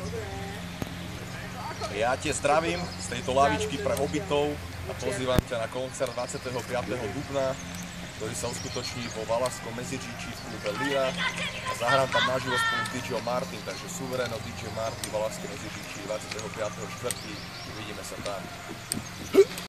Ja te zdravím z tejto lavičky pre hobitov a pozývam ťa na koncert 25. dubna, ktorý sa uskutoční vo Valašskom Meziříčí v klube Lira a zahrám tam naživo spolu s DJom Martin, takže suverénno DJ Martin, Valašské Meziříčí 25.4. Vidíme sa tam.